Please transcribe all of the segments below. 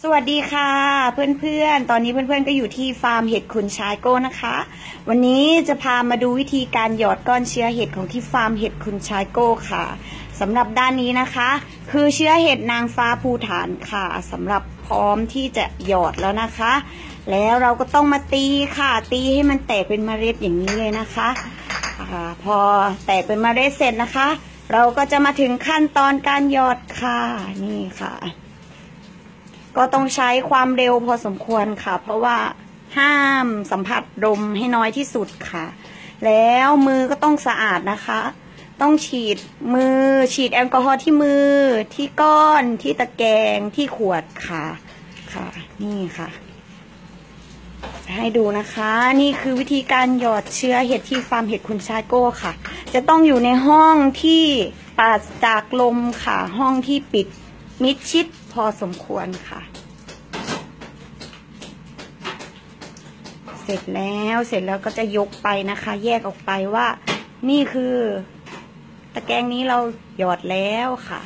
สวัสดีค่ะเพื่อนๆตอนนี้เพื่อนๆก็อยู่ที่ฟาร์มเห็ดคุณชายโก้นะคะวันนี้จะพามาดูวิธีการหยอดก้อนเชื้อเห็ดของที่ฟาร์มเห็ดคุณชายโก้ค่ะสำหรับด้านนี้นะคะคือเชื้อเห็ดนางฟ้าภูฐานค่ะสำหรับพร้อมที่จะหยอดแล้วนะคะแล้วเราก็ต้องมาตีค่ะตีให้มันแตกเป็นเมล็ดอย่างนี้เลยนะคะพอแตกเป็นเมล็ดเสร็จนะคะเราก็จะมาถึงขั้นตอนการหยอดค่ะนี่ค่ะก็ต้องใช้ความเร็วพอสมควรค่ะเพราะว่าห้ามสัมผัสลมให้น้อยที่สุดค่ะแล้วมือก็ต้องสะอาดนะคะต้องฉีดแอลกอฮอล์ที่มือที่ก้อนที่ตะแกรงที่ขวดค่ะนี่ค่ะให้ดูนะคะนี่คือวิธีการหยอดเชื้อเห็ดที่ฟาร์มเห็ดคุณชายโก้ค่ะจะต้องอยู่ในห้องที่ปราศจากลมค่ะห้องที่ปิดมิดชิดพอสมควรค่ะเสร็จแล้วก็จะยกไปนะคะแยกออกไปว่านี่คือตะแกรงนี้เราหยอดแล้วค่ะ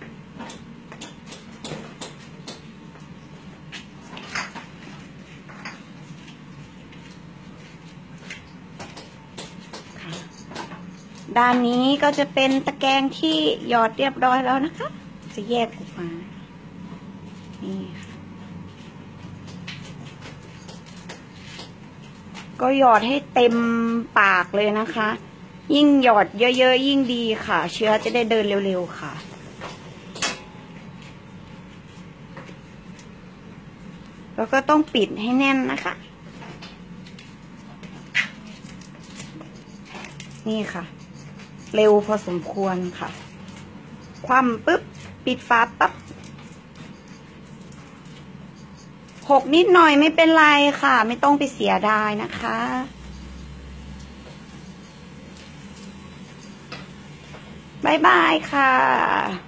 ด้านนี้ก็จะเป็นตะแกรงที่หยอดเรียบร้อยแล้วนะคะจะแยกออกมานี่ก็หยอดให้เต็มปากเลยนะคะยิ่งหยอดเยอะๆยิ่งดีค่ะเชื้อจะได้เดินเร็วๆค่ะแล้วก็ต้องปิดให้แน่นนะคะนี่ค่ะเร็วพอสมควรค่ะคว่ำปุ๊บปิดฝาปั๊บหกนิดหน่อยไม่เป็นไรค่ะไม่ต้องไปเสียดายนะคะบ๊ายบายค่ะ